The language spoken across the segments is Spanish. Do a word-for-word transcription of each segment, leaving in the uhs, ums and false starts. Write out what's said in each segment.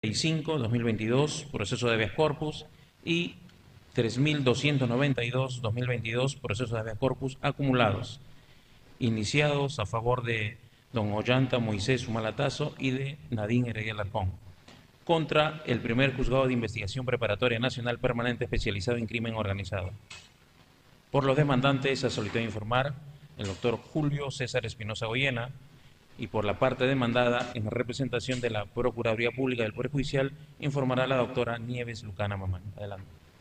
cinco dos mil veintidós, proceso de habeas corpus, y tres mil doscientos noventa y dos dos mil veintidós, proceso de habeas corpus acumulados, iniciados a favor de don Ollanta Moisés Humalatazo y de Nadine Heredia Alarcón, contra el primer juzgado de investigación preparatoria nacional permanente especializado en crimen organizado. Por los demandantes se solicitó informar el doctor Julio César Espinosa Goyena, y por la parte demandada, en representación de la Procuraduría Pública del Poder Judicial, informará la doctora Nieves Lucana Mamán. Adelante.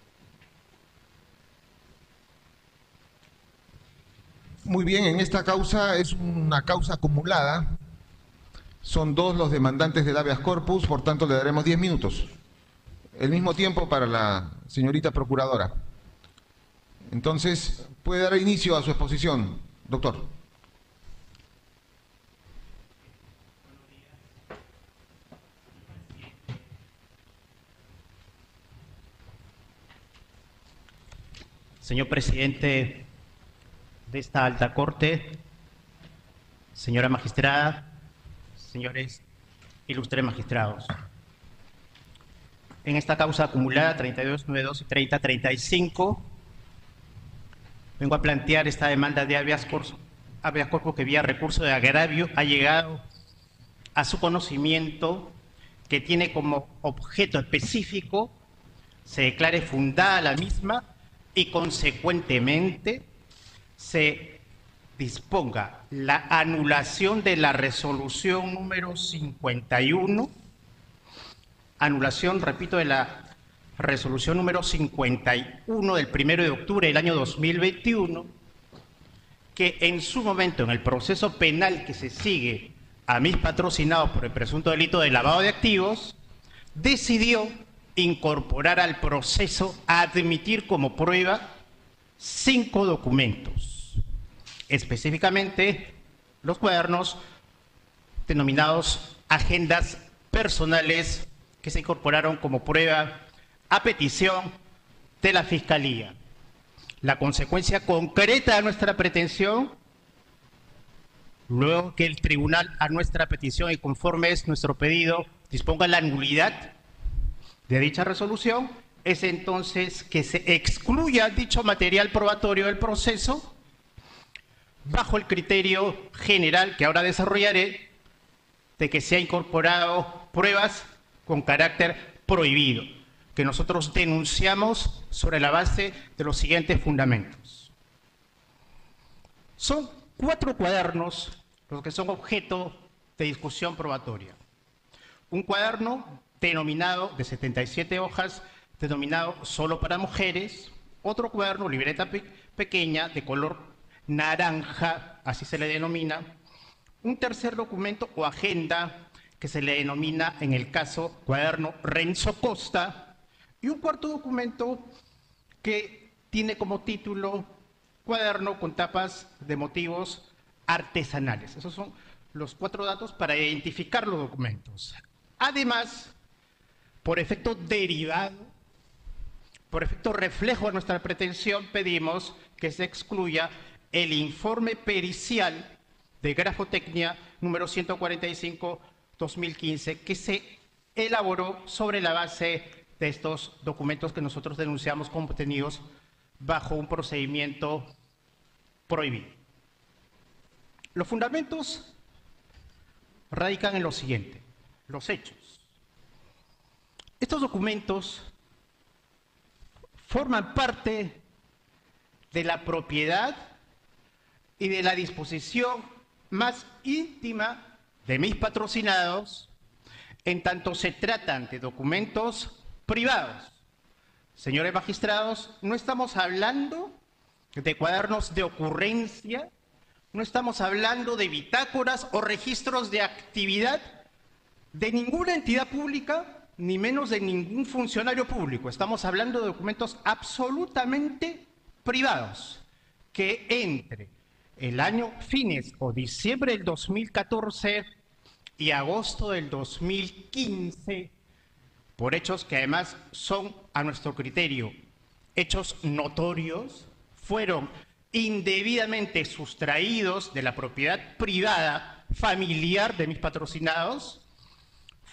Muy bien, en esta causa es una causa acumulada. Son dos los demandantes del habeas corpus, por tanto le daremos diez minutos. El mismo tiempo para la señorita procuradora. Entonces, puede dar inicio a su exposición, doctor. Señor presidente de esta alta corte, señora magistrada, señores ilustres magistrados. En esta causa acumulada treinta y dos, noventa y dos y treinta treinta y cinco, vengo a plantear esta demanda de habeas corpus, habeas corpus que vía recurso de agravio ha llegado a su conocimiento, que tiene como objeto específico se declare fundada la misma y consecuentemente se disponga la anulación de la resolución número cincuenta y uno, anulación, repito, de la resolución número cincuenta y uno del primero de octubre del año dos mil veintiuno, que en su momento, en el proceso penal que se sigue a mis patrocinados por el presunto delito de lavado de activos, decidió incorporar al proceso a admitir como prueba cinco documentos, específicamente los cuadernos denominados agendas personales, que se incorporaron como prueba a petición de la Fiscalía. La consecuencia concreta de nuestra pretensión, luego que el tribunal a nuestra petición y conforme es nuestro pedido disponga la nulidad de dicha resolución, es entonces que se excluya dicho material probatorio del proceso bajo el criterio general que ahora desarrollaré de que se ha incorporado pruebas con carácter prohibido, que nosotros denunciamos sobre la base de los siguientes fundamentos. Son cuatro cuadernos los que son objeto de discusión probatoria. Un cuaderno denominado de setenta y siete hojas, denominado solo para mujeres, otro cuaderno, libreta pe pequeña de color naranja, así se le denomina, un tercer documento o agenda que se le denomina en el caso cuaderno Renzo Costa, y un cuarto documento que tiene como título cuaderno con tapas de motivos artesanales. Esos son los cuatro datos para identificar los documentos. Además, por efecto derivado, por efecto reflejo de nuestra pretensión, pedimos que se excluya el informe pericial de grafotecnia número ciento cuarenta y cinco barra dos mil quince, que se elaboró sobre la base de estos documentos que nosotros denunciamos como obtenidos bajo un procedimiento prohibido. Los fundamentos radican en lo siguiente: los hechos. Estos documentos forman parte de la propiedad y de la disposición más íntima de mis patrocinados, en tanto se tratan de documentos privados. Señores magistrados, no estamos hablando de cuadernos de ocurrencia, no estamos hablando de bitácoras o registros de actividad de ninguna entidad pública, ni menos de ningún funcionario público. Estamos hablando de documentos absolutamente privados, que entre el año fines o diciembre del dos mil catorce y agosto del dos mil quince, por hechos que además son, a nuestro criterio, hechos notorios, fueron indebidamente sustraídos de la propiedad privada familiar de mis patrocinados,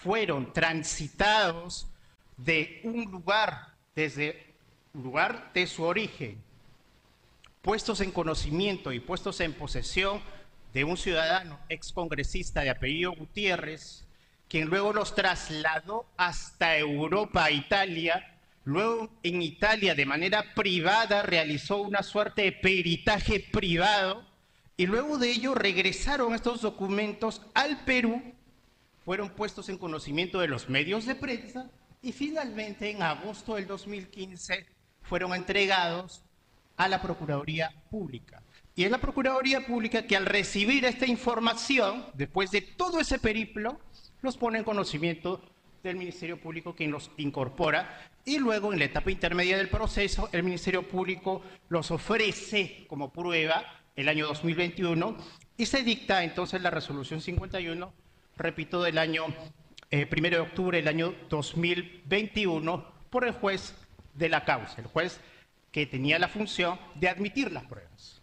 fueron transitados de un lugar, desde el lugar de su origen, puestos en conocimiento y puestos en posesión de un ciudadano excongresista de apellido Gutiérrez, quien luego los trasladó hasta Europa, Italia. Luego en Italia, de manera privada, realizó una suerte de peritaje privado y luego de ello regresaron estos documentos al Perú, fueron puestos en conocimiento de los medios de prensa y finalmente en agosto del dos mil quince fueron entregados a la Procuraduría Pública. Y es la Procuraduría Pública que al recibir esta información, después de todo ese periplo, los pone en conocimiento del Ministerio Público, quien los incorpora, y luego en la etapa intermedia del proceso el Ministerio Público los ofrece como prueba el año dos mil veintiuno y se dicta entonces la resolución cincuenta y uno, repito, del año eh, primero de octubre del año dos mil veintiuno por el juez de la causa, el juez que tenía la función de admitir las pruebas.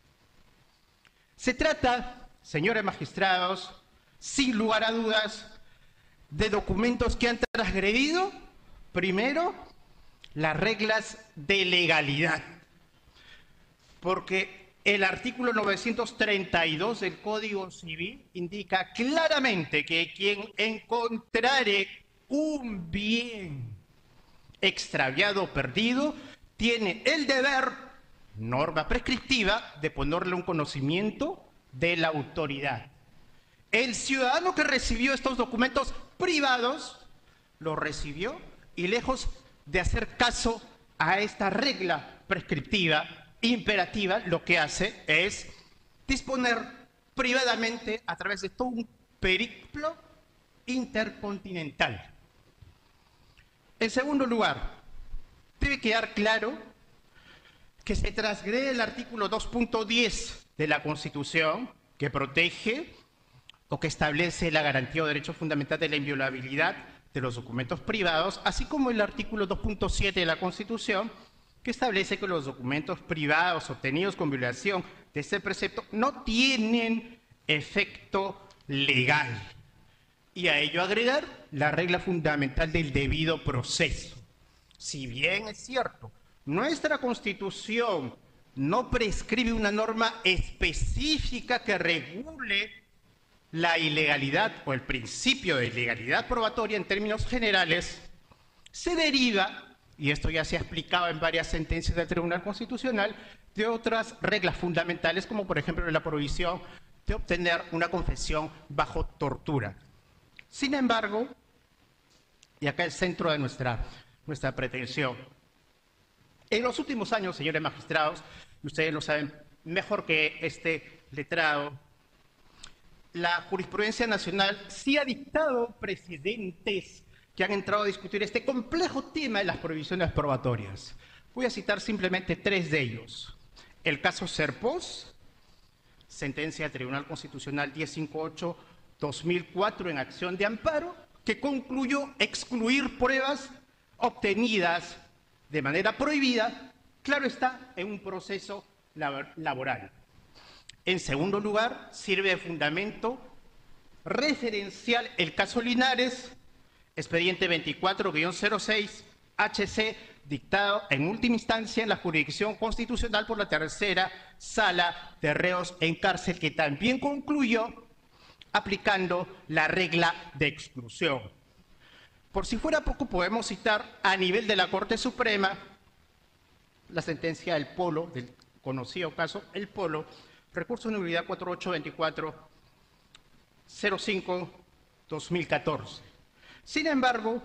Se trata, señores magistrados, sin lugar a dudas, de documentos que han transgredido, primero, las reglas de legalidad. Porque el artículo novecientos treinta y dos del Código Civil indica claramente que quien encontrare un bien extraviado o perdido tiene el deber, norma prescriptiva, de ponerle un conocimiento de la autoridad. El ciudadano que recibió estos documentos privados los recibió y lejos de hacer caso a esta regla prescriptiva imperativa, lo que hace es disponer privadamente a través de todo un periplo intercontinental. En segundo lugar, debe quedar claro que se transgrede el artículo dos punto diez de la Constitución, que protege o que establece la garantía o derecho fundamental de la inviolabilidad de los documentos privados, así como el artículo dos punto siete de la Constitución, que establece que los documentos privados obtenidos con violación de este precepto no tienen efecto legal. Y a ello agregar la regla fundamental del debido proceso. Si bien es cierto, nuestra Constitución no prescribe una norma específica que regule la ilegalidad o el principio de ilegalidad probatoria en términos generales, se deriva, y esto ya se ha explicado en varias sentencias del Tribunal Constitucional, de otras reglas fundamentales, como por ejemplo la prohibición de obtener una confesión bajo tortura. Sin embargo, y acá el centro de nuestra, nuestra pretensión, en los últimos años, señores magistrados, y ustedes lo saben mejor que este letrado, la jurisprudencia nacional sí ha dictado precedentes que han entrado a discutir este complejo tema de las prohibiciones probatorias. Voy a citar simplemente tres de ellos. El caso Serpós, sentencia del Tribunal Constitucional ciento cincuenta y ocho barra dos mil cuatro en acción de amparo, que concluyó excluir pruebas obtenidas de manera prohibida, claro está, en un proceso laboral. En segundo lugar, sirve de fundamento referencial el caso Linares, expediente veinticuatro guión cero seis H C, dictado en última instancia en la jurisdicción constitucional por la tercera sala de reos en cárcel, que también concluyó aplicando la regla de exclusión. Por si fuera poco, podemos citar a nivel de la Corte Suprema la sentencia del Polo, del conocido caso El Polo, recurso de nulidad cuatro ocho veinticuatro cero cinco dos mil catorce. Sin embargo,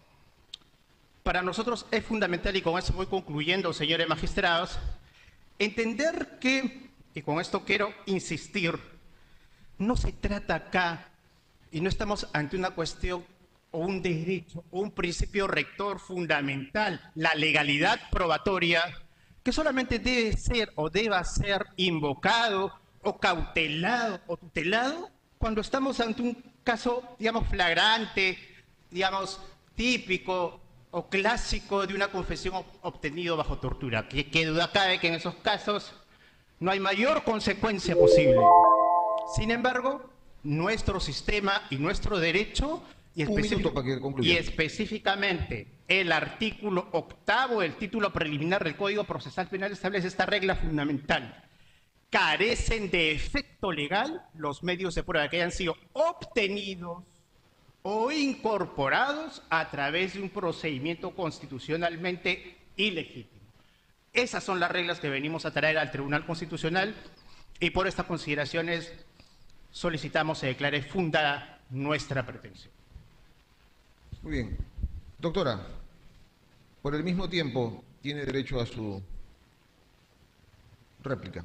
para nosotros es fundamental, y con eso voy concluyendo, señores magistrados, entender que, y con esto quiero insistir, no se trata acá, y no estamos ante una cuestión o un derecho o un principio rector fundamental, la legalidad probatoria, que solamente debe ser o deba ser invocado o cautelado o tutelado cuando estamos ante un caso, digamos, flagrante, digamos, típico o clásico de una confesión obtenida bajo tortura. ¿Qué, qué duda cabe que en esos casos no hay mayor consecuencia posible? Sin embargo, nuestro sistema y nuestro derecho Y Un minuto para que concluya. Y específicamente, el artículo octavo del título preliminar del Código Procesal Penal establece esta regla fundamental. Carecen de efecto legal los medios de prueba que hayan sido obtenidos o incorporados a través de un procedimiento constitucionalmente ilegítimo. Esas son las reglas que venimos a traer al Tribunal Constitucional y por estas consideraciones solicitamos se declare fundada nuestra pretensión. Muy bien. Doctora, por el mismo tiempo tiene derecho a su réplica.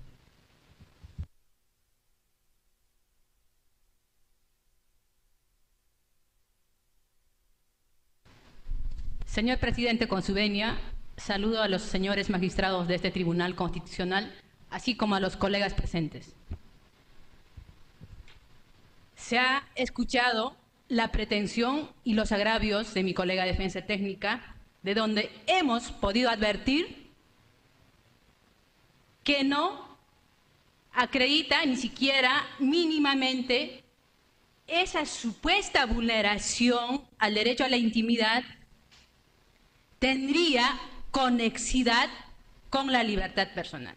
Señor presidente, con su venia, saludo a los señores magistrados de este Tribunal Constitucional, así como a los colegas presentes. Se ha escuchado la pretensión y los agravios de mi colega de Defensa Técnica, de donde hemos podido advertir que no acredita ni siquiera mínimamente esa supuesta vulneración al derecho a la intimidad tendría conexidad con la libertad personal.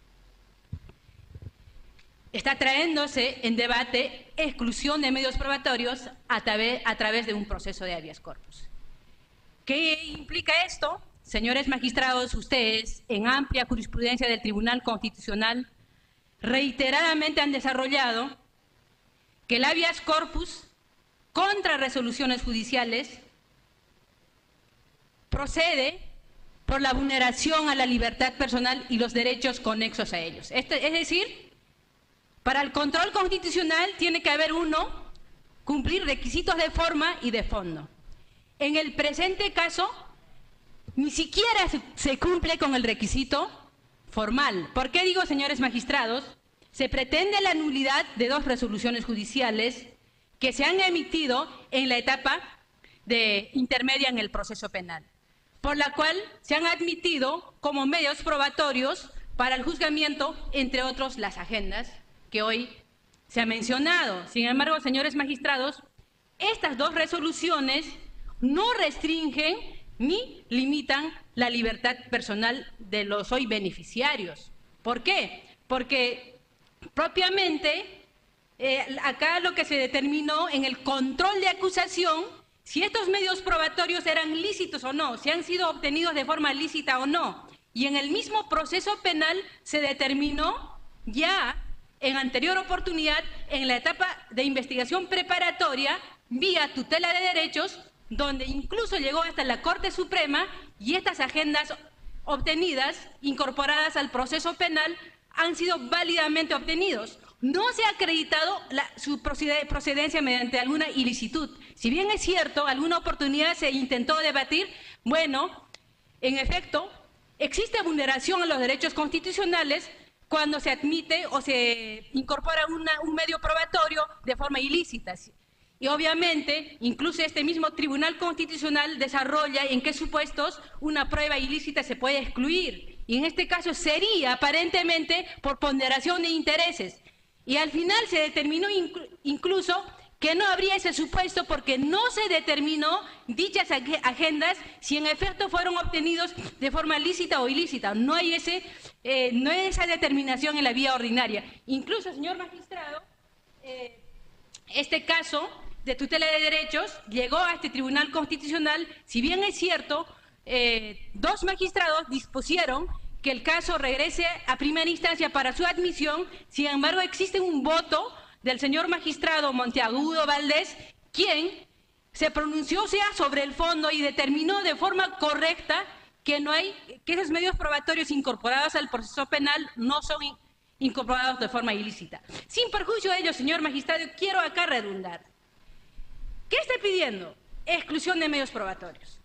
Está trayéndose en debate exclusión de medios probatorios a través, a través de un proceso de habeas corpus. ¿Qué implica esto? Señores magistrados, ustedes, en amplia jurisprudencia del Tribunal Constitucional, reiteradamente han desarrollado que el habeas corpus contra resoluciones judiciales procede por la vulneración a la libertad personal y los derechos conexos a ellos. Este, es decir, para el control constitucional tiene que haber uno, cumplir requisitos de forma y de fondo. En el presente caso, ni siquiera se, se cumple con el requisito formal. ¿Por qué digo, señores magistrados? Se pretende la nulidad de dos resoluciones judiciales que se han emitido en la etapa de intermedia en el proceso penal, por la cual se han admitido como medios probatorios para el juzgamiento, entre otros, las agendas que hoy se ha mencionado. Sin embargo, señores magistrados, estas dos resoluciones no restringen ni limitan la libertad personal de los hoy beneficiarios. ¿Por qué? Porque propiamente eh, acá lo que se determinó en el control de acusación, si estos medios probatorios eran lícitos o no, si han sido obtenidos de forma lícita o no. Y en el mismo proceso penal se determinó ya en anterior oportunidad, en la etapa de investigación preparatoria, vía tutela de derechos, donde incluso llegó hasta la Corte Suprema y estas agendas obtenidas, incorporadas al proceso penal, han sido válidamente obtenidos. No se ha acreditado la, su procedencia mediante alguna ilicitud. Si bien es cierto, alguna oportunidad se intentó debatir, bueno, en efecto, existe vulneración a los derechos constitucionales cuando se admite o se incorpora una, un medio probatorio de forma ilícita. Y obviamente, incluso este mismo Tribunal Constitucional desarrolla en qué supuestos una prueba ilícita se puede excluir. Y en este caso sería aparentemente por ponderación de intereses. Y al final se determinó inclu incluso que no habría ese supuesto porque no se determinó dichas agendas si en efecto fueron obtenidos de forma lícita o ilícita. No hay, ese, eh, no hay esa determinación en la vía ordinaria. Incluso, señor magistrado, eh, este caso de tutela de derechos llegó a este Tribunal Constitucional, si bien es cierto, eh, dos magistrados dispusieron que el caso regrese a primera instancia para su admisión. Sin embargo, existe un voto del señor magistrado Monteagudo Valdés, quien se pronunció sea sobre el fondo y determinó de forma correcta que no hay, que esos medios probatorios incorporados al proceso penal no son in, incorporados de forma ilícita. Sin perjuicio de ello, señor magistrado, quiero acá redundar. ¿Qué está pidiendo? Exclusión de medios probatorios.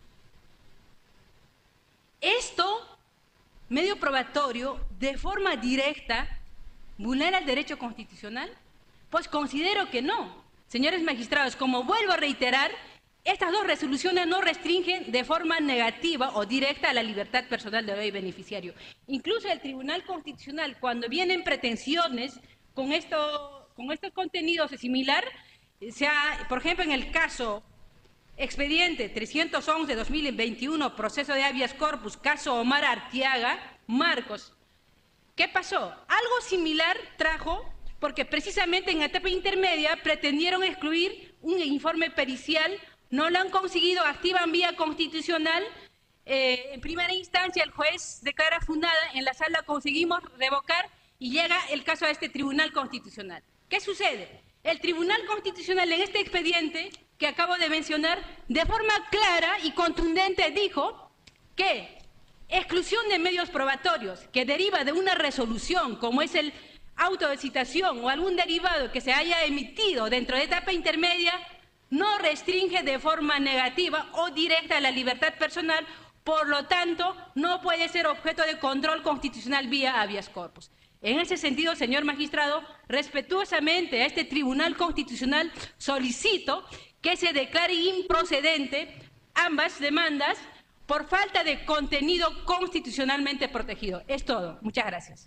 Esto, medio probatorio, de forma directa, ¿vulnera el derecho constitucional? Pues considero que no. Señores magistrados, como vuelvo a reiterar, estas dos resoluciones no restringen de forma negativa o directa a la libertad personal del hoy beneficiario. Incluso el Tribunal Constitucional, cuando vienen pretensiones con, esto, con estos contenidos similar, se ha, por ejemplo, en el caso expediente trescientos once de dos mil veintiuno, proceso de habeas corpus, caso Omar Artiaga, Marcos, ¿qué pasó? Algo similar trajo, porque precisamente en etapa intermedia pretendieron excluir un informe pericial, no lo han conseguido, activan vía constitucional. Eh, en primera instancia el juez declara fundada, en la sala conseguimos revocar y llega el caso a este Tribunal Constitucional. ¿Qué sucede? El Tribunal Constitucional en este expediente que acabo de mencionar, de forma clara y contundente dijo que exclusión de medios probatorios que deriva de una resolución como es el auto de citación o algún derivado que se haya emitido dentro de etapa intermedia no restringe de forma negativa o directa la libertad personal. Por lo tanto, no puede ser objeto de control constitucional vía habeas corpus. En ese sentido, señor magistrado, respetuosamente a este Tribunal Constitucional solicito que se declare improcedente ambas demandas por falta de contenido constitucionalmente protegido. Es todo. Muchas gracias.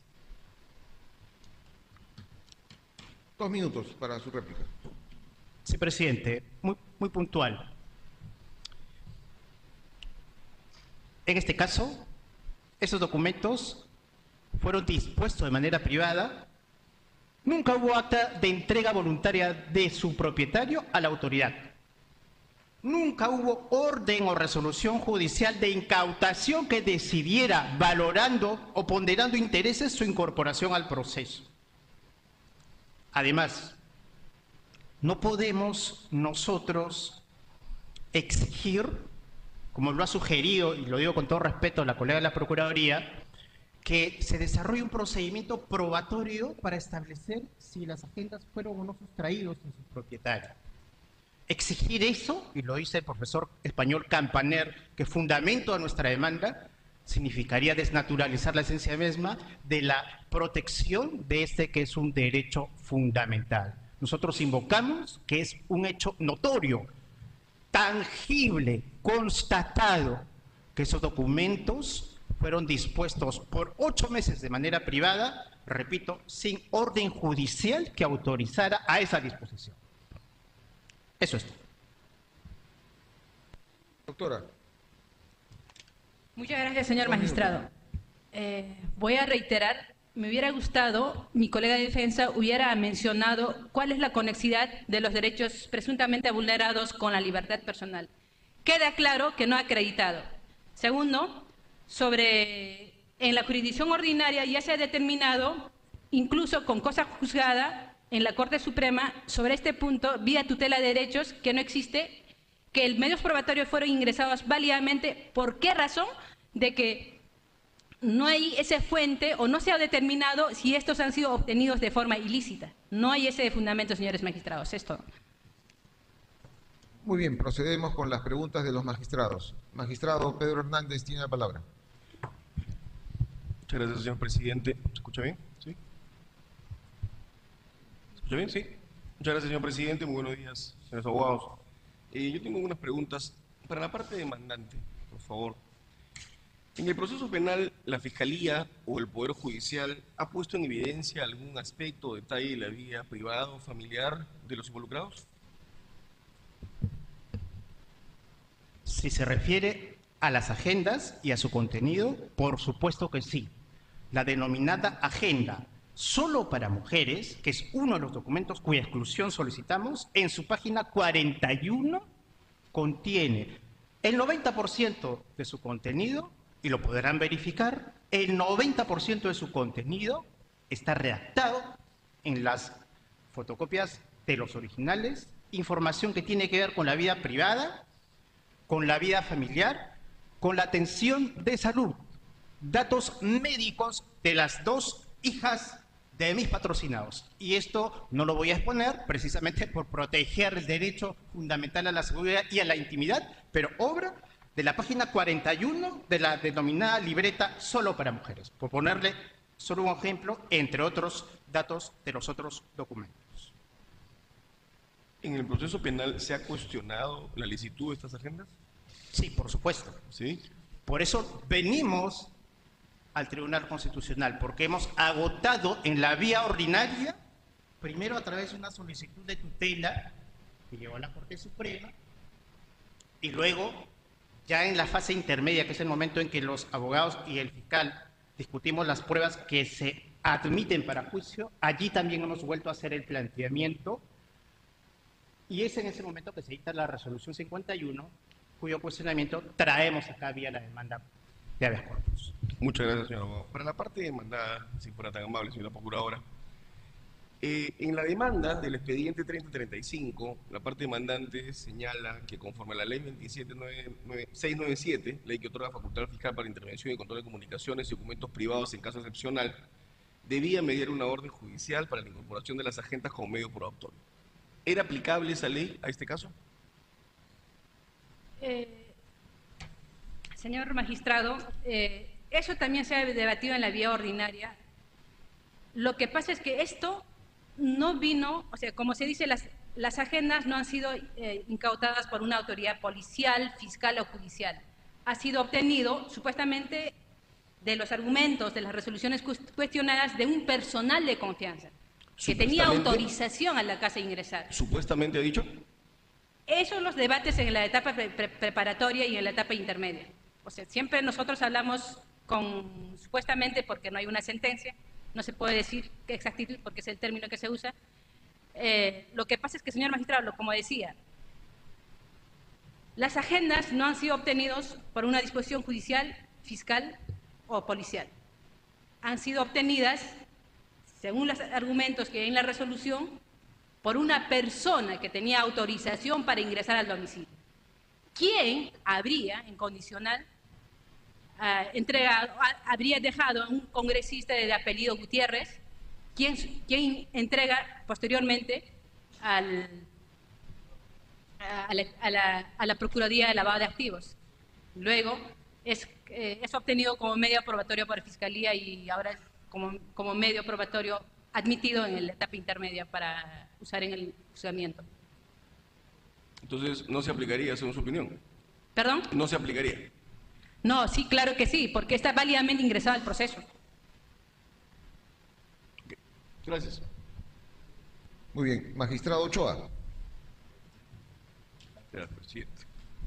Dos minutos para su réplica. Sí, presidente. Muy, muy puntual. En este caso, esos documentos fueron dispuestos de manera privada. Nunca hubo acta de entrega voluntaria de su propietario a la autoridad. Nunca hubo orden o resolución judicial de incautación que decidiera, valorando o ponderando intereses, su incorporación al proceso. Además, no podemos nosotros exigir, como lo ha sugerido, y lo digo con todo respeto a la colega de la Procuraduría, que se desarrolle un procedimiento probatorio para establecer si las agendas fueron o no sustraídos en su propietario. Exigir eso, y lo dice el profesor español Campaner, que fundamento a nuestra demanda, significaría desnaturalizar la esencia misma de la protección de este que es un derecho fundamental. Nosotros invocamos que es un hecho notorio, tangible, constatado, que esos documentos fueron dispuestos por ocho meses de manera privada, repito, sin orden judicial que autorizara a esa disposición. Eso es todo. Doctora. Muchas gracias, señor magistrado. Eh, voy a reiterar, me hubiera gustado, mi colega de defensa hubiera mencionado cuál es la conexidad de los derechos presuntamente vulnerados con la libertad personal. Queda claro que no ha acreditado. Segundo, sobre, en la jurisdicción ordinaria ya se ha determinado, incluso con cosa juzgada en la Corte Suprema, sobre este punto, vía tutela de derechos, que no existe, que los medios probatorios fueron ingresados válidamente. ¿Por qué razón? De que no hay esa fuente o no se ha determinado si estos han sido obtenidos de forma ilícita. No hay ese fundamento, señores magistrados. Es todo. Muy bien, procedemos con las preguntas de los magistrados. Magistrado Pedro Hernández tiene la palabra. Muchas gracias, señor presidente. ¿Se escucha bien? ¿Sí? ¿Se escucha bien? Sí. Muchas gracias, señor presidente. Muy buenos días, señores abogados. Eh, yo tengo unas preguntas para la parte demandante, por favor. En el proceso penal, ¿la Fiscalía o el Poder Judicial ha puesto en evidencia algún aspecto o detalle de la vida privada o familiar de los involucrados? Si se refiere a las agendas y a su contenido, por supuesto que sí. La denominada agenda solo para mujeres, que es uno de los documentos cuya exclusión solicitamos, en su página cuarenta y uno contiene el noventa por ciento de su contenido, y lo podrán verificar, el noventa por ciento de su contenido está redactado en las fotocopias de los originales, información que tiene que ver con la vida privada, con la vida familiar, con la atención de salud, datos médicos de las dos hijas de mis patrocinados. Y esto no lo voy a exponer precisamente por proteger el derecho fundamental a la seguridad y a la intimidad, pero obra de la página cuarenta y uno de la denominada libreta solo para mujeres, por ponerle solo un ejemplo, entre otros datos de los otros documentos. ¿En el proceso penal se ha cuestionado la licitud de estas agendas? Sí, por supuesto. ¿Sí? Por eso venimos al Tribunal Constitucional, porque hemos agotado en la vía ordinaria, primero a través de una solicitud de tutela, que llegó a la Corte Suprema, y luego, ya en la fase intermedia, que es el momento en que los abogados y el fiscal discutimos las pruebas que se admiten para juicio, allí también hemos vuelto a hacer el planteamiento, y es en ese momento que se dicta la resolución cincuenta y uno, cuyo cuestionamiento traemos acá vía la demanda de habeas corpus. Muchas gracias, señor abogado. Para la parte demandada, si fuera tan amable, señora procuradora, eh, en la demanda del expediente treinta treinta y cinco, la parte demandante señala que conforme a la ley veintisiete mil seiscientos noventa y siete, ley que otorga facultad al fiscal para intervención y control de comunicaciones y documentos privados en caso excepcional, debía mediar una orden judicial para la incorporación de las agentas como medio probatorio. ¿Era aplicable esa ley a este caso? Eh, señor magistrado, eh, eso también se ha debatido en la vía ordinaria. Lo que pasa es que esto no vino, o sea, como se dice, las, las agendas no han sido eh, incautadas por una autoridad policial, fiscal o judicial. Ha sido obtenido, supuestamente, de los argumentos de las resoluciones cuestionadas de un personal de confianza, que tenía autorización a la casa de ingresar. ¿Supuestamente ha dicho? Esos son los debates en la etapa pre pre preparatoria y en la etapa intermedia. O sea, siempre nosotros hablamos con, supuestamente, porque no hay una sentencia, no se puede decir qué exactitud porque es el término que se usa. Eh, lo que pasa es que, señor magistrado, como decía, las agendas no han sido obtenidas por una disposición judicial, fiscal o policial. Han sido obtenidas, según los argumentos que hay en la resolución, por una persona que tenía autorización para ingresar al domicilio. ¿Quién habría, en condicional, Uh, entregado, a, habría dejado a un congresista de apellido Gutiérrez, quien, quien entrega posteriormente al, a, la, a, la, a la Procuraduría de Lavado de Activos. Luego es, eh, es obtenido como medio probatorio por Fiscalía y ahora es como, como medio probatorio admitido en la etapa intermedia para usar en el juzgamiento. Entonces, ¿no se aplicaría, según su opinión? ¿Perdón? No se aplicaría. No, sí, claro que sí, porque está válidamente ingresado al proceso. Okay. Gracias. Muy bien. Magistrado Ochoa. Gracias, presidente.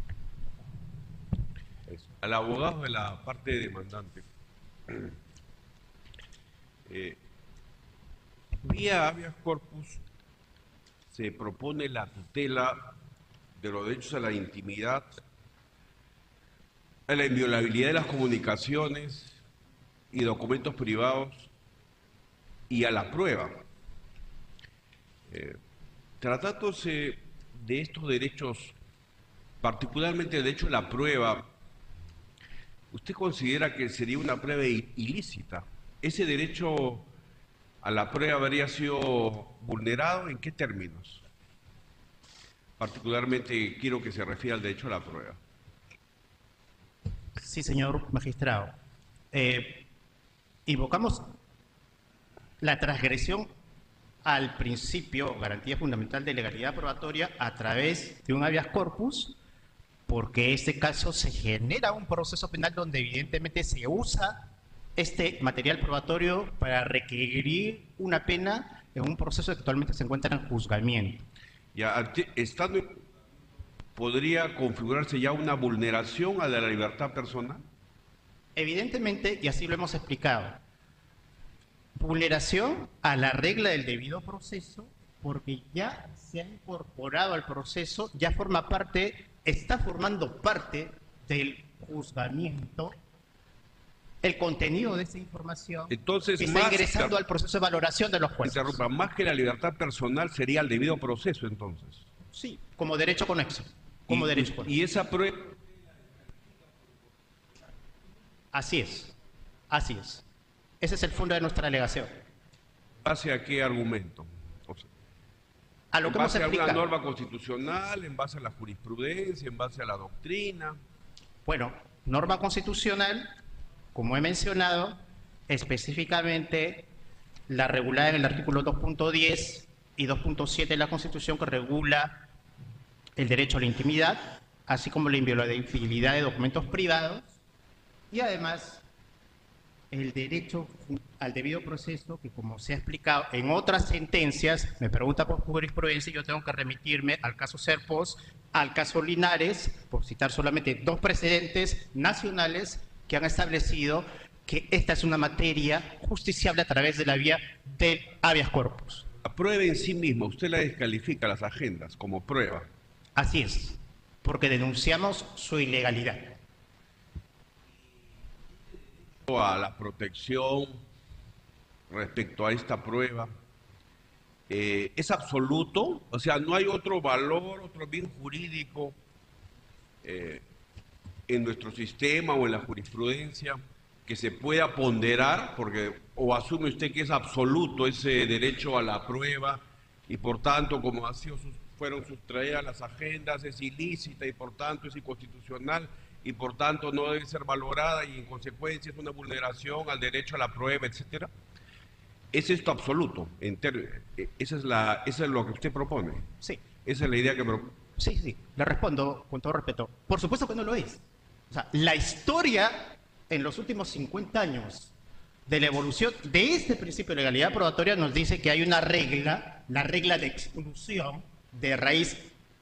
Al abogado de la parte demandante. Eh, vía habeas corpus se propone la tutela de los derechos a la intimidad, a la inviolabilidad de las comunicaciones y documentos privados y a la prueba. Eh, tratándose de estos derechos, particularmente el derecho a la prueba, ¿usted considera que sería una prueba ilícita? ¿Ese derecho a la prueba habría sido vulnerado? ¿En qué términos? Particularmente quiero que se refiera al derecho a la prueba. Sí, señor magistrado. Eh, invocamos la transgresión al principio, garantía fundamental de legalidad probatoria, a través de un habeas corpus, porque en este caso se genera un proceso penal donde evidentemente se usa este material probatorio para requerir una pena en un proceso que actualmente se encuentra en juzgamiento. Ya, estando, ¿podría configurarse ya una vulneración a la libertad personal? Evidentemente, y así lo hemos explicado, vulneración a la regla del debido proceso, porque ya se ha incorporado al proceso, ya forma parte, está formando parte del juzgamiento, el contenido de esa información. Entonces, está más, ingresando al proceso de valoración de los jueces. Interrumpa, más que la libertad personal sería el debido proceso, entonces. Sí, como derecho conexo. Como y, derecho conexo. Y esa prueba. Así es, así es. Ese es el fondo de nuestra alegación. ¿Base a qué argumento? O sea, a lo ¿en que base hemos a una explicado. norma constitucional, en base a la jurisprudencia, en base a la doctrina? Bueno, norma constitucional, como he mencionado, específicamente la regulada en el artículo dos punto diez y dos punto siete de la Constitución, que regula el derecho a la intimidad, así como la inviolabilidad de documentos privados, y además el derecho al debido proceso, que como se ha explicado en otras sentencias, me pregunta por jurisprudencia, yo tengo que remitirme al caso Serpos, al caso Linares, por citar solamente dos precedentes nacionales que han establecido que esta es una materia justiciable a través de la vía del habeas corpus. La prueba en sí misma, usted la descalifica las agendas como prueba. Así es, porque denunciamos su ilegalidad. A la protección respecto a esta prueba, eh, ¿es absoluto? O sea, ¿no hay otro valor, otro bien jurídico eh, en nuestro sistema o en la jurisprudencia que se pueda ponderar? Porque o asume usted que es absoluto ese derecho a la prueba y por tanto, como ha sido, fueron sustraídas las agendas, es ilícita y por tanto es inconstitucional y por tanto no debe ser valorada y en consecuencia es una vulneración al derecho a la prueba, etcétera. ¿Es esto absoluto? En esa, es la, ¿Esa es lo que usted propone? Sí. Esa es la idea que propone. Sí, sí, le respondo con todo respeto. Por supuesto que no lo es. O sea, la historia en los últimos cincuenta años de la evolución de este principio de legalidad probatoria nos dice que hay una regla, la regla de exclusión de raíz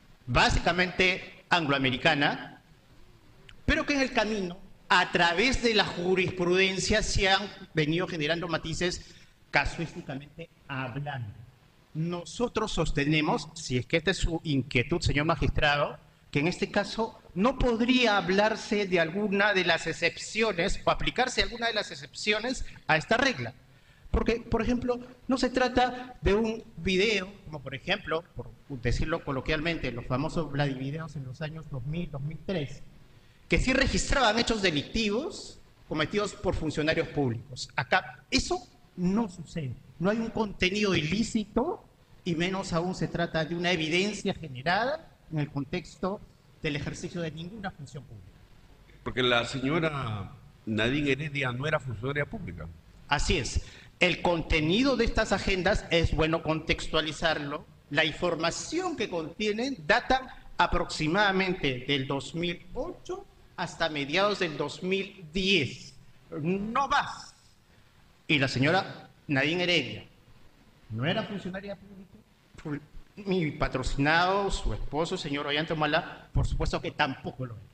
básicamente angloamericana, pero que en el camino, a través de la jurisprudencia, se han venido generando matices casuísticamente hablando. Nosotros sostenemos, si es que esta es su inquietud, señor magistrado, que en este caso no podría hablarse de alguna de las excepciones o aplicarse alguna de las excepciones a esta regla. Porque, por ejemplo, no se trata de un video, como por ejemplo, por decirlo coloquialmente, los famosos Vladivideos en los años dos mil, dos mil tres, que sí registraban hechos delictivos cometidos por funcionarios públicos. Acá eso no sucede. No hay un contenido ilícito y menos aún se trata de una evidencia generada en el contexto del ejercicio de ninguna función pública. Porque la señora Nadine Heredia no era funcionaria pública. Así es. El contenido de estas agendas es bueno contextualizarlo. La información que contienen data aproximadamente del dos mil ocho hasta mediados del dos mil diez. No más. Y la señora Nadine Heredia no era funcionaria pública. Mi patrocinado, su esposo, el señor Ollanta Humala, por supuesto que tampoco lo era.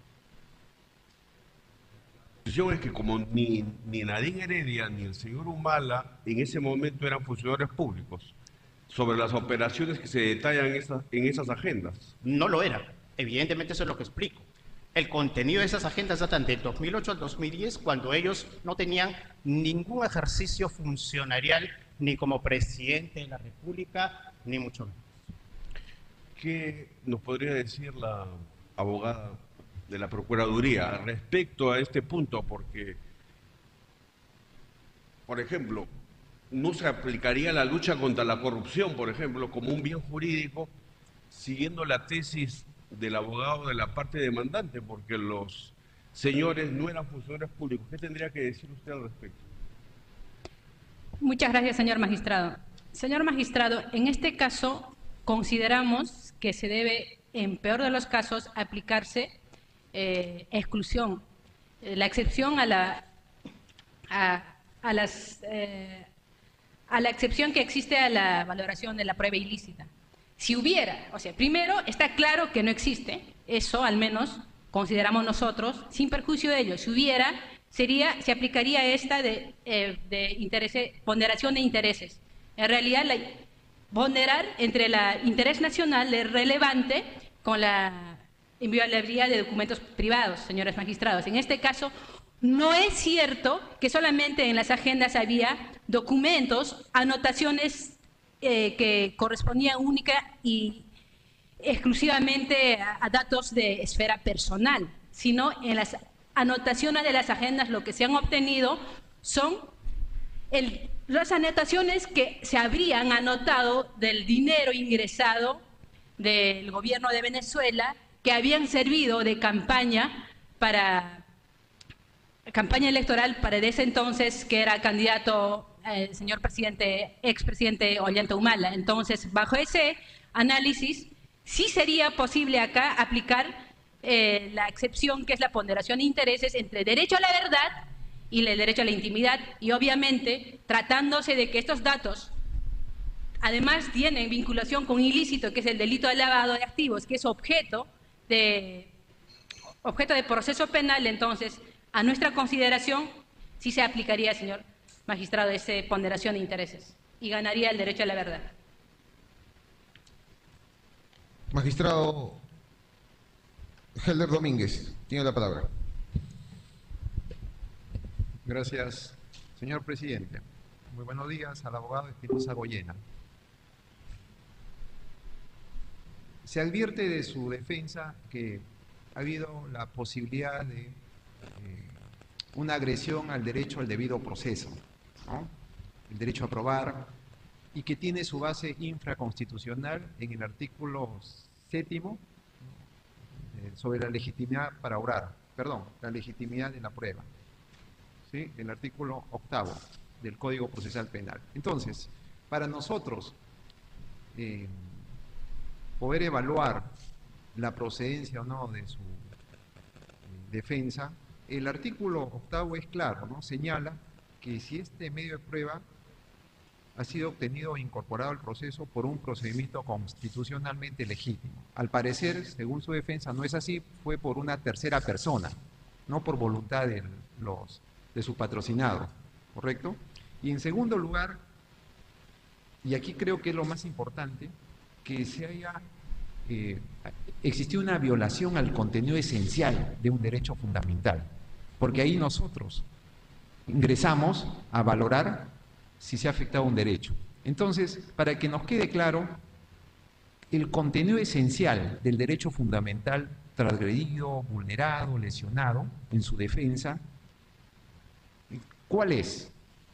La cuestión es que como ni, ni Nadine Heredia ni el señor Humala en ese momento eran funcionarios públicos, sobre las operaciones que se detallan en esas, en esas agendas. No lo era. Evidentemente eso es lo que explico. El contenido de esas agendas datan del dos mil ocho al dos mil diez, cuando ellos no tenían ningún ejercicio funcionarial, ni como presidente de la República, ni mucho menos. ¿Qué nos podría decir la abogada de la Procuraduría respecto a este punto? Porque, por ejemplo, no se aplicaría la lucha contra la corrupción, por ejemplo, como un bien jurídico, siguiendo la tesis del abogado de la parte demandante, porque los señores no eran funcionarios públicos. ¿Qué tendría que decir usted al respecto? Muchas gracias, señor magistrado. Señor magistrado, en este caso consideramos que se debe, en peor de los casos, aplicarse eh, exclusión, eh, la excepción a la, a, a, las, eh, a la excepción que existe a la valoración de la prueba ilícita. Si hubiera, o sea, primero está claro que no existe, eso al menos consideramos nosotros, sin perjuicio de ello. Si hubiera, sería, se aplicaría esta de, eh, de intereses, ponderación de intereses. En realidad, la, ponderar entre el interés nacional es relevante con la inviolabilidad de documentos privados, señores magistrados. En este caso, no es cierto que solamente en las agendas había documentos, anotaciones eh, que correspondían única y exclusivamente a, a datos de esfera personal, sino en las anotaciones de las agendas lo que se han obtenido son el, las anotaciones que se habrían anotado del dinero ingresado del gobierno de Venezuela, que habían servido de campaña para campaña electoral para ese entonces que era candidato el eh, señor presidente, expresidente Ollanta Humala. Entonces, bajo ese análisis, sí sería posible acá aplicar eh, la excepción que es la ponderación de intereses entre derecho a la verdad y el derecho a la intimidad, y obviamente tratándose de que estos datos además tienen vinculación con ilícito, que es el delito de lavado de activos, que es objeto de, objeto de proceso penal, entonces, a nuestra consideración, sí se aplicaría, señor magistrado, esa ponderación de intereses y ganaría el derecho a la verdad. Magistrado Helder Domínguez, tiene la palabra. Gracias, señor presidente. Muy buenos días al abogado Espinosa Goyena. Se advierte de su defensa que ha habido la posibilidad de eh, una agresión al derecho al debido proceso, ¿no? El derecho a probar, y que tiene su base infraconstitucional en el artículo séptimo eh, sobre la legitimidad para obrar, perdón, la legitimidad de la prueba, ¿sí? El artículo octavo del Código Procesal Penal. Entonces, para nosotros eh, poder evaluar la procedencia o no de su eh, defensa, el artículo octavo es claro, ¿no? Señala que si este medio de prueba ha sido obtenido o incorporado al proceso por un procedimiento constitucionalmente legítimo. Al parecer, según su defensa, no es así, fue por una tercera persona, no por voluntad de, los, de su patrocinado, ¿correcto? Y en segundo lugar, y aquí creo que es lo más importante, que se haya eh, existido una violación al contenido esencial de un derecho fundamental, porque ahí nosotros ingresamos a valorar si se ha afectado un derecho. Entonces, para que nos quede claro, el contenido esencial del derecho fundamental transgredido, vulnerado, lesionado en su defensa, ¿cuál es?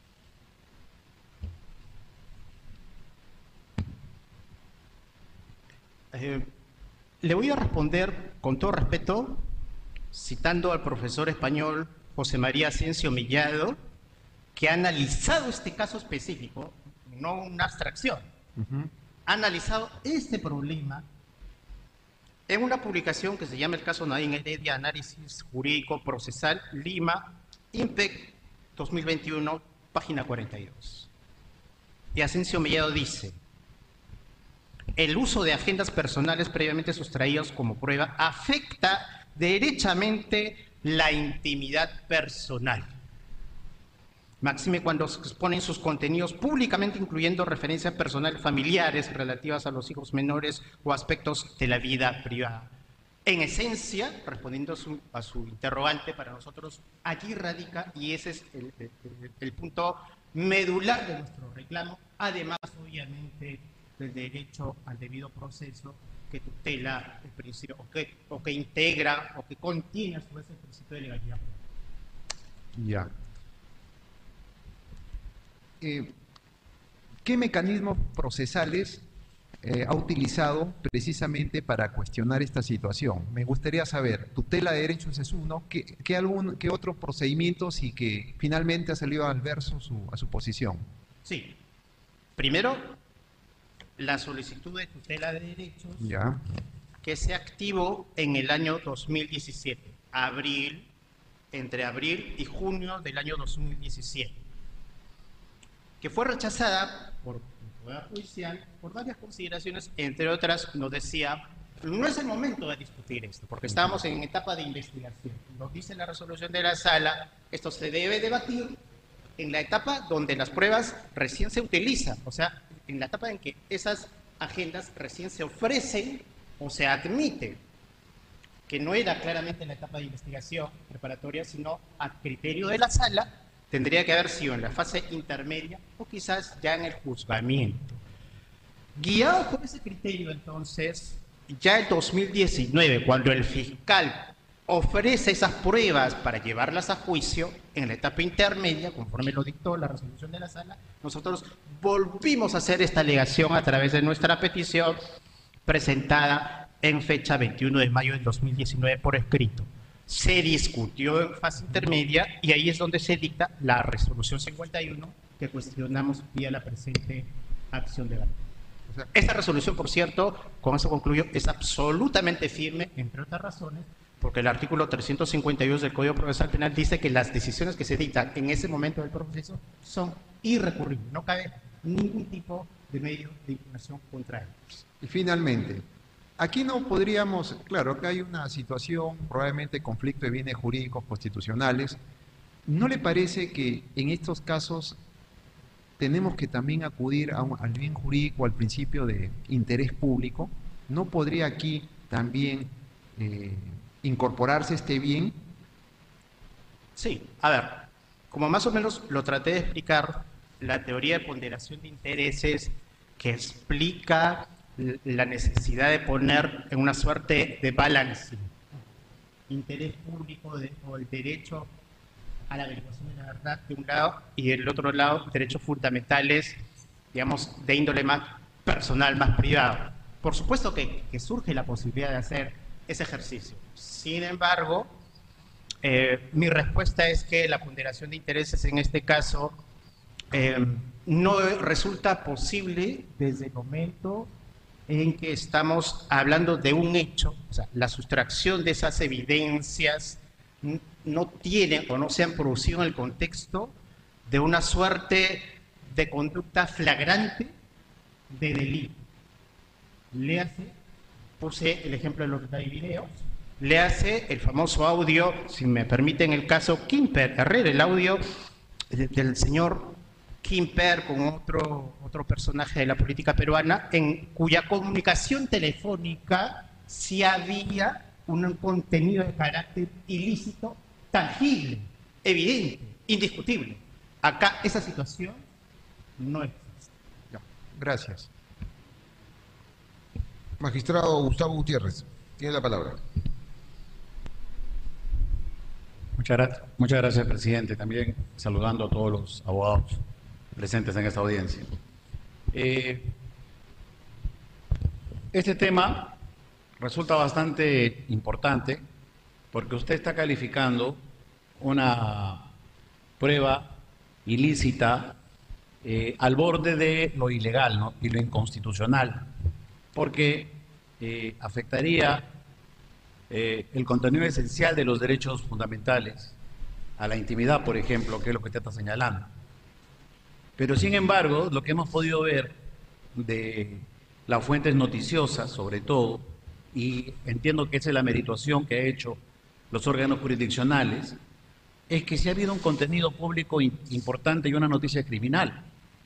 Eh, le voy a responder con todo respeto, citando al profesor español José María Asensio Mellado, que ha analizado este caso específico, no una abstracción, uh-huh. ha analizado este problema en una publicación que se llama el caso Nadine Heredia, Análisis Jurídico Procesal, Lima, IMPEC dos mil veintiuno, página cuarenta y dos. Y Asensio Mellado dice: el uso de agendas personales previamente sustraídas como prueba afecta derechamente la intimidad personal. Máxime cuando se exponen sus contenidos públicamente, incluyendo referencias personales familiares relativas a los hijos menores o aspectos de la vida privada. En esencia, respondiendo a su, a su interrogante, para nosotros allí radica, y ese es el, el, el punto medular de nuestro reclamo, además, obviamente, del derecho al debido proceso que tutela el principio, o que, o que integra, o que contiene a su vez el principio de legalidad. Ya. Eh, ¿Qué mecanismos procesales eh, ha utilizado precisamente para cuestionar esta situación? Me gustaría saber, tutela de derechos es uno, ¿qué, qué, algún, qué otros procedimientos y que finalmente ha salido al verso su, a su posición? Sí. Primero, la solicitud de tutela de derechos, ya, que se activó en el año dos mil diecisiete, abril, entre abril y junio del año dos mil diecisiete. Que fue rechazada por el Poder Judicial por varias consideraciones, entre otras nos decía, no es el momento de discutir esto, porque estamos en etapa de investigación. Nos dice la resolución de la sala, esto se debe debatir en la etapa donde las pruebas recién se utilizan, o sea, en la etapa en que esas agendas recién se ofrecen o se admiten, que no era claramente la etapa de investigación preparatoria, sino a criterio de la sala, tendría que haber sido en la fase intermedia o quizás ya en el juzgamiento. Guiado por ese criterio, entonces, ya en dos mil diecinueve, cuando el fiscal ofrece esas pruebas para llevarlas a juicio, en la etapa intermedia, conforme lo dictó la resolución de la sala, nosotros volvimos a hacer esta alegación a través de nuestra petición presentada en fecha veintiuno de mayo del dos mil diecinueve por escrito. Se discutió en fase intermedia y ahí es donde se dicta la resolución cincuenta y uno que cuestionamos vía la presente acción de garantía. O sea, esta resolución, por cierto, con eso concluyo, es absolutamente firme, entre otras razones, porque el artículo trescientos cincuenta y dos del Código Procesal Penal dice que las decisiones que se dictan en ese momento del proceso son irrecurribles, no cabe ningún tipo de medio de impugnación contra ellos. Y finalmente, aquí no podríamos, claro, acá hay una situación, probablemente conflicto de bienes jurídicos constitucionales. ¿No le parece que en estos casos tenemos que también acudir a un, al bien jurídico, al principio de interés público? ¿No podría aquí también eh, incorporarse este bien? Sí, a ver, como más o menos lo traté de explicar, la teoría de ponderación de intereses que explica la necesidad de poner en una suerte de balance interés público de, o el derecho a la averiguación de la verdad de un lado y del otro lado derechos fundamentales, digamos, de índole más personal, más privado. Por supuesto que, que surge la posibilidad de hacer ese ejercicio. Sin embargo, eh, mi respuesta es que la ponderación de intereses en este caso eh, no resulta posible desde el momento en que estamos hablando de un hecho, o sea, la sustracción de esas evidencias no tiene o no se han producido en el contexto de una suerte de conducta flagrante de delito. Léase, puse el ejemplo de los videos, léase el famoso audio, si me permiten el caso Quimper Herrera, el audio del señor Quimper con otro, otro personaje de la política peruana, en cuya comunicación telefónica sí había un contenido de carácter ilícito, tangible, evidente, indiscutible. Acá esa situación no existe. No, gracias. Magistrado Gustavo Gutiérrez, tiene la palabra. Muchas gracias, muchas gracias, presidente. También saludando a todos los abogados presentes en esta audiencia. Eh, este tema resulta bastante importante porque usted está calificando una prueba ilícita eh, al borde de lo ilegal, ¿no?, y lo inconstitucional, porque eh, afectaría eh, el contenido esencial de los derechos fundamentales, a la intimidad, por ejemplo, que es lo que usted está señalando. Pero, sin embargo, lo que hemos podido ver de las fuentes noticiosas, sobre todo, y entiendo que esa es la merituación que han hecho los órganos jurisdiccionales, es que sí ha habido un contenido público importante y una noticia criminal,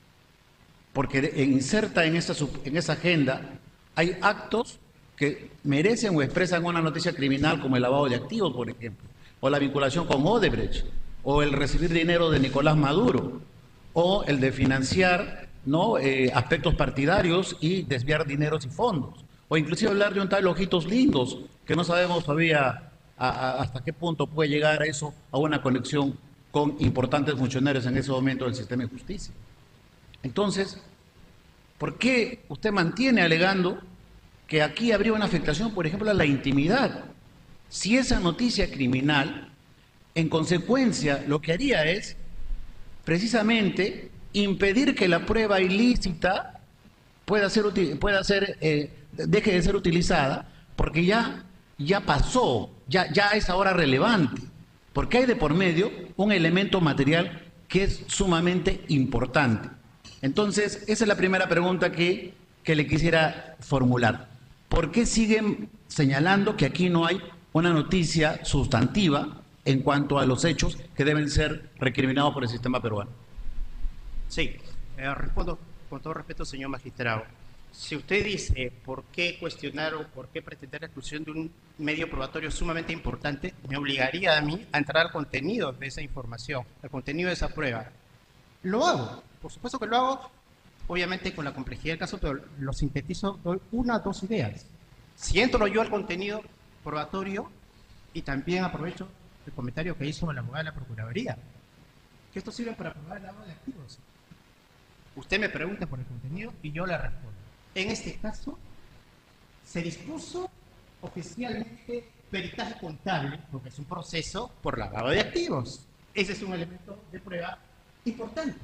porque inserta en esa, en esa agenda hay actos que merecen o expresan una noticia criminal, como el lavado de activos, por ejemplo, o la vinculación con Odebrecht, o el recibir dinero de Nicolás Maduro, o el de financiar, ¿no?, eh, aspectos partidarios y desviar dineros y fondos, o inclusive hablar de un tal Ojitos Lindos, que no sabemos todavía a, a, hasta qué punto puede llegar a eso, a una conexión con importantes funcionarios en ese momento del sistema de justicia. Entonces, ¿por qué usted mantiene alegando que aquí habría una afectación, por ejemplo, a la intimidad? Si esa noticia criminal, en consecuencia, lo que haría es precisamente impedir que la prueba ilícita pueda ser, pueda ser eh, deje de ser utilizada, porque ya, ya pasó, ya, ya es ahora relevante, porque hay de por medio un elemento material que es sumamente importante. Entonces, esa es la primera pregunta que, que le quisiera formular. ¿Por qué siguen señalando que aquí no hay una noticia sustantiva en cuanto a los hechos que deben ser recriminados por el sistema peruano? Sí, eh, respondo con todo respeto, señor magistrado. Si usted dice por qué cuestionar o por qué pretender la exclusión de un medio probatorio sumamente importante, me obligaría a mí a entrar al contenido de esa información, al contenido de esa prueba. Lo hago, por supuesto que lo hago, obviamente con la complejidad del caso, pero lo sintetizo, doy una o dos ideas. Si entro yo al contenido probatorio, y también aprovecho el comentario que hizo la abogada de la Procuraduría, que esto sirve para probar el lavado de activos. Usted me pregunta por el contenido y yo le respondo. En este caso, se dispuso oficialmente peritaje contable, porque es un proceso por lavado de activos. Ese es un elemento de prueba importante.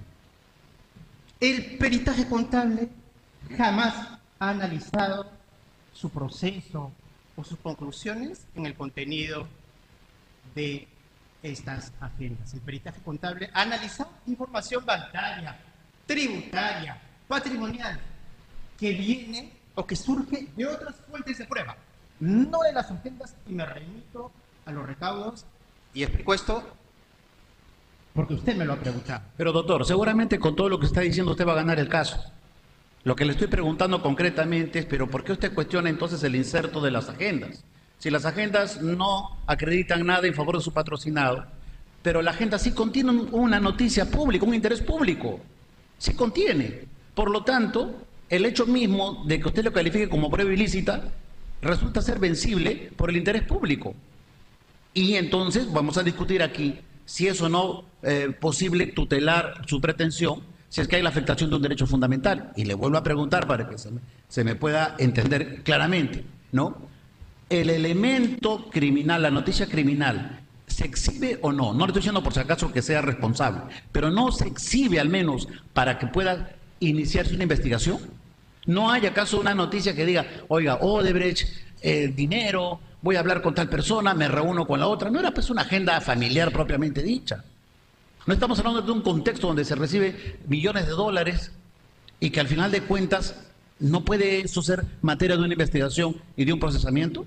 El peritaje contable jamás ha analizado su proceso, o sus conclusiones en el contenido de estas agendas. El peritaje contable ha analizado información bancaria, tributaria, patrimonial, que viene o que surge de otras fuentes de prueba, no de las agendas, y me remito a los recaudos y explico esto porque usted me lo ha preguntado. Pero doctor, seguramente con todo lo que está diciendo usted va a ganar el caso. Lo que le estoy preguntando concretamente es, ¿pero por qué usted cuestiona entonces el inserto de las agendas? Si las agendas no acreditan nada en favor de su patrocinado, pero la agenda sí contiene una noticia pública, un interés público, sí contiene. Por lo tanto, el hecho mismo de que usted lo califique como prueba ilícita resulta ser vencible por el interés público. Y entonces vamos a discutir aquí si es o no eh, posible tutelar su pretensión, si es que hay la afectación de un derecho fundamental. Y le vuelvo a preguntar para que se me, se me pueda entender claramente, ¿no? El elemento criminal, la noticia criminal, ¿se exhibe o no? No le estoy diciendo por si acaso que sea responsable, pero no se exhibe al menos para que pueda iniciarse una investigación. ¿No hay acaso una noticia que diga, oiga, Odebrecht, eh, dinero, voy a hablar con tal persona, me reúno con la otra? No era pues una agenda familiar propiamente dicha. No estamos hablando de un contexto donde se recibe millones de dólares y que al final de cuentas no puede eso ser materia de una investigación y de un procesamiento.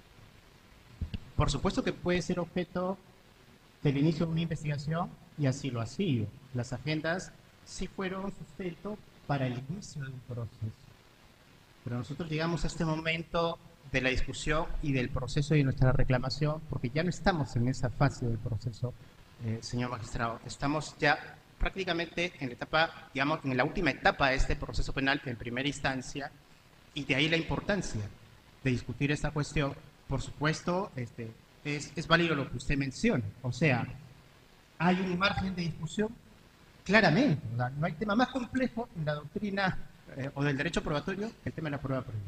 Por supuesto que puede ser objeto del inicio de una investigación y así lo ha sido. Las agendas sí fueron sustento para el inicio de un proceso. Pero nosotros llegamos a este momento de la discusión y del proceso de nuestra reclamación porque ya no estamos en esa fase del proceso. Eh, señor magistrado, estamos ya prácticamente en la etapa, digamos, en la última etapa de este proceso penal en primera instancia, y de ahí la importancia de discutir esta cuestión. Por supuesto, este, es, es válido lo que usted menciona, o sea, hay un margen de discusión claramente, o sea, no hay tema más complejo en la doctrina eh, o del derecho probatorio que el tema de la prueba prohibida.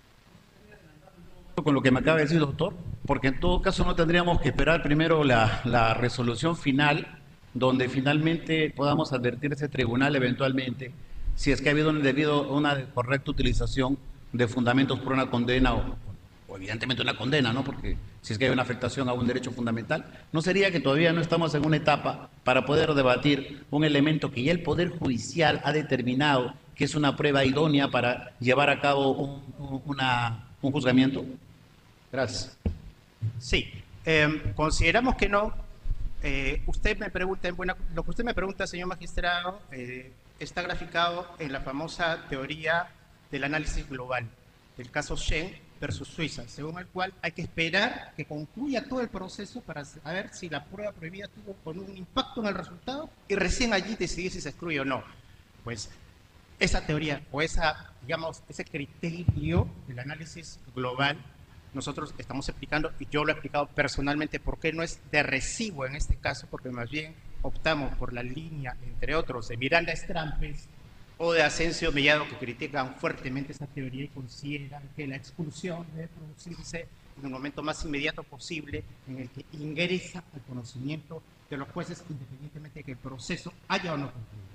Con lo que me acaba de decir, doctor, porque en todo caso no tendríamos que esperar primero la, la resolución final, donde finalmente podamos advertir a ese tribunal eventualmente si es que ha habido un debido, una correcta utilización de fundamentos por una condena o, o evidentemente una condena, ¿no? Porque si es que hay una afectación a un derecho fundamental, ¿no sería que todavía no estamos en una etapa para poder debatir un elemento que ya el Poder Judicial ha determinado que es una prueba idónea para llevar a cabo un, un, una, un juzgamiento? Gracias. Sí, eh, consideramos que no. Eh, usted me pregunta, en buena, lo que usted me pregunta, señor magistrado, eh, está graficado en la famosa teoría del análisis global, del caso Shen versus Suiza, según el cual hay que esperar que concluya todo el proceso para saber si la prueba prohibida tuvo con un impacto en el resultado y recién allí decidir si se excluye o no. Pues esa teoría o esa, digamos, ese criterio del análisis global nosotros estamos explicando, y yo lo he explicado personalmente, por qué no es de recibo en este caso, porque más bien optamos por la línea, entre otros, de Miranda Strampes o de Asensio Mellado, que critican fuertemente esta teoría y consideran que la expulsión debe producirse en el momento más inmediato posible, en el que ingresa al conocimiento de los jueces, independientemente de que el proceso haya o no concluido.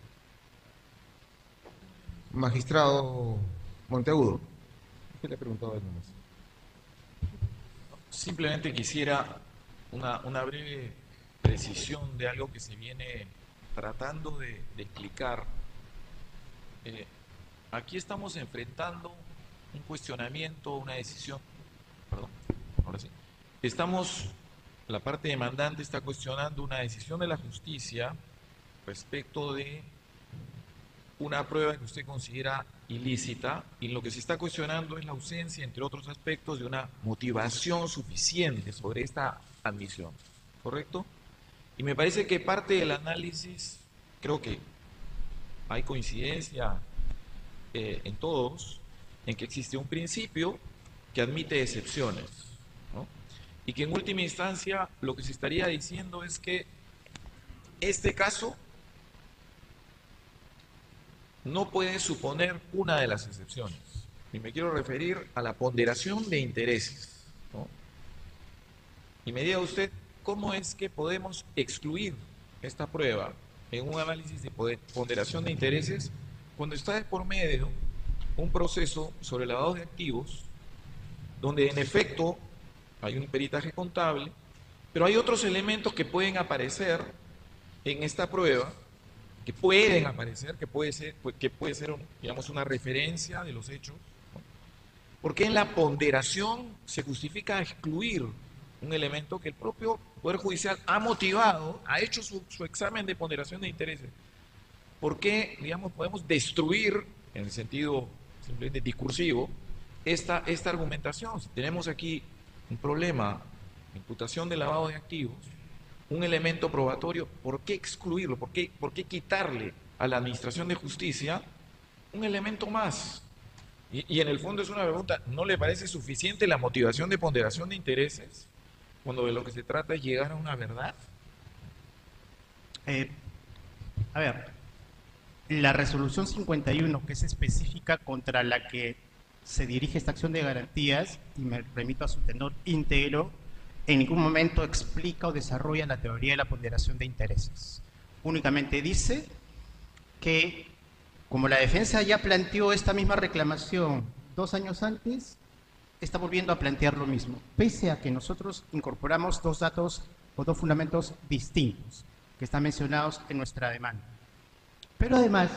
Magistrado Monteagudo, ¿qué le he preguntado a él nomás? Simplemente quisiera una, una breve precisión de algo que se viene tratando de, de explicar. Eh, aquí estamos enfrentando un cuestionamiento, una decisión, perdón, ahora sí. Estamos, la parte demandante está cuestionando una decisión de la justicia respecto de una prueba que usted considera ilícita, y lo que se está cuestionando es la ausencia, entre otros aspectos, de una motivación suficiente sobre esta admisión, ¿correcto? Y me parece que parte del análisis, creo que hay coincidencia eh, en todos, en que existe un principio que admite excepciones, ¿no? Y que en última instancia lo que se estaría diciendo es que este caso no puede suponer una de las excepciones. Y me quiero referir a la ponderación de intereses, ¿no? Y me diga usted, ¿cómo es que podemos excluir esta prueba en un análisis de ponderación de intereses cuando está de por medio un proceso sobre lavado de activos donde en efecto hay un peritaje contable, pero hay otros elementos que pueden aparecer en esta prueba, que pueden aparecer, que puede ser, que puede ser digamos, una referencia de los hechos, ¿no? Porque en la ponderación se justifica excluir un elemento que el propio Poder Judicial ha motivado, ha hecho su, su examen de ponderación de intereses. ¿Por qué, digamos, podemos destruir, en el sentido simplemente discursivo, esta, esta argumentación? Si tenemos aquí un problema, imputación de lavado de activos, un elemento probatorio, ¿por qué excluirlo? ¿Por qué, por qué quitarle a la Administración de Justicia un elemento más? Y, y en el fondo es una pregunta, ¿no le parece suficiente la motivación de ponderación de intereses cuando de lo que se trata es llegar a una verdad? Eh, a ver, la resolución cincuenta y uno, que es específica contra la que se dirige esta acción de garantías, y me remito a su tenor íntegro, en ningún momento explica o desarrolla la teoría de la ponderación de intereses. Únicamente dice que, como la defensa ya planteó esta misma reclamación dos años antes, está volviendo a plantear lo mismo, pese a que nosotros incorporamos dos datos o dos fundamentos distintos que están mencionados en nuestra demanda. Pero además,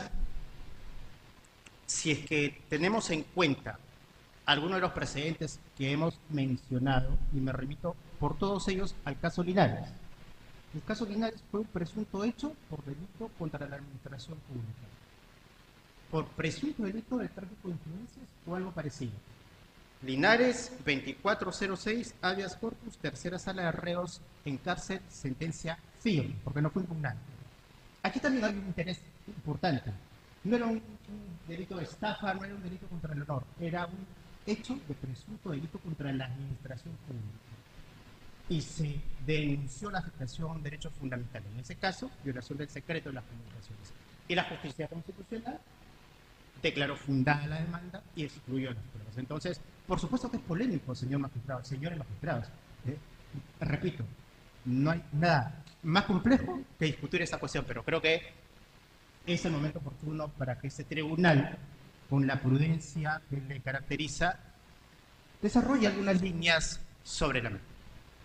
si es que tenemos en cuenta algunos de los precedentes que hemos mencionado, y me remito por todos ellos al caso Linares. El caso Linares fue un presunto hecho por delito contra la administración pública, por presunto delito de tráfico de influencias o algo parecido. Linares veinticuatro cero seis, habeas corpus, tercera sala de reos en cárcel, sentencia firme, porque no fue impugnante. Aquí también hay un interés importante. No era un, un delito de estafa, no era un delito contra el honor, era un hecho de presunto delito contra la administración pública. Y se denunció la afectación a un derecho fundamental, en ese caso, violación del secreto de las comunicaciones. Y la justicia constitucional declaró fundada la demanda y excluyó las pruebas. Entonces, por supuesto que es polémico, señor magistrado, señores magistrados. ¿eh? Repito, no hay nada más complejo que discutir esa cuestión, pero creo que es el momento oportuno para que ese tribunal, con la prudencia que le caracteriza, desarrolle algunas líneas sobre la mesa.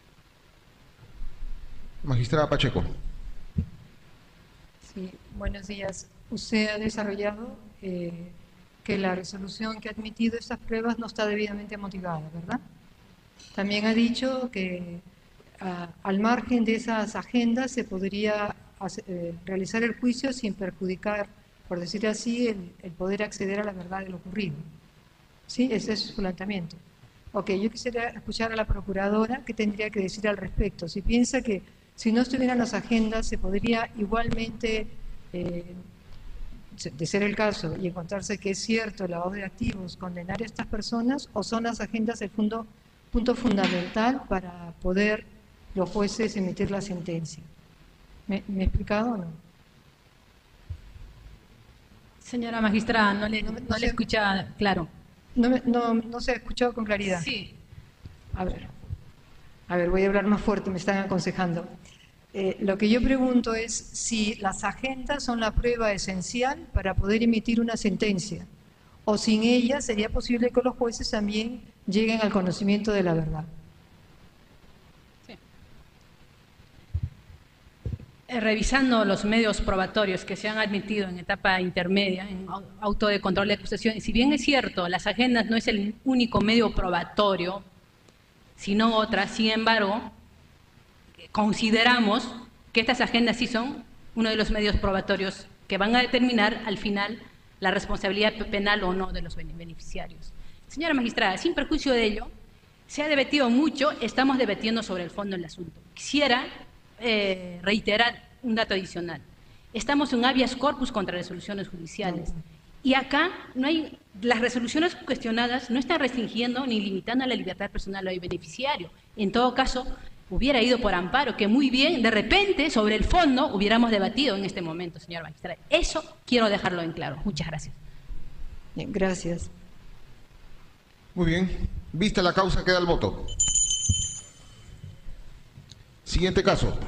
Magistrada Pacheco. Sí, buenos días. Usted ha desarrollado eh, que la resolución que ha admitido estas pruebas no está debidamente motivada, ¿verdad? También ha dicho que a, al margen de esas agendas se podría hacer, eh, realizar el juicio sin perjudicar, por decir así, el, el poder acceder a la verdad de lo ocurrido. ¿Sí? Ese es su planteamiento. Ok, yo quisiera escuchar a la procuradora qué tendría que decir al respecto. Si piensa que si no estuvieran las agendas se podría igualmente, eh, de ser el caso, y encontrarse que es cierto el lavado de activos, condenar a estas personas, o son las agendas el punto, punto fundamental para poder los jueces emitir la sentencia. ¿Me, me he explicado o no? Señora magistrada, no le, No, no no le sé. escucha claro. No, me- no, no se ha escuchado con claridad. Sí. A ver, a ver, voy a hablar más fuerte, me están aconsejando. Eh, lo que yo pregunto es si las agendas son la prueba esencial para poder emitir una sentencia, o sin ellas sería posible que los jueces también lleguen al conocimiento de la verdad. Eh, Revisando los medios probatorios que se han admitido en etapa intermedia, en au- auto de control de acusación, y si bien es cierto, las agendas no es el único medio probatorio, sino otras, sin embargo, consideramos que estas agendas sí son uno de los medios probatorios que van a determinar al final la responsabilidad penal o no de los bene- beneficiarios. Señora magistrada, sin perjuicio de ello, se ha debatido mucho, estamos debatiendo sobre el fondo del asunto. Quisiera eh, reiterar un dato adicional. Estamos en habeas corpus contra resoluciones judiciales. Y acá no hay, las resoluciones cuestionadas no están restringiendo ni limitando la libertad personal del beneficiario. En todo caso, hubiera ido por amparo, que muy bien, de repente, sobre el fondo, hubiéramos debatido en este momento, señora magistrada. Eso quiero dejarlo en claro. Muchas gracias. Bien, gracias. Muy bien. Vista la causa, queda el voto. Siguiente caso.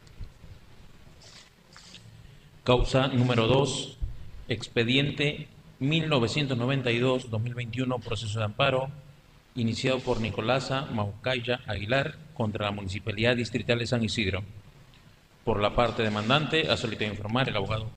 Causa número dos, expediente mil novecientos noventa y dos dos mil veintiuno, proceso de amparo iniciado por Nicolasa Maucaya Aguilar contra la Municipalidad Distrital de San Isidro. Por la parte demandante, ha solicitado informar el abogado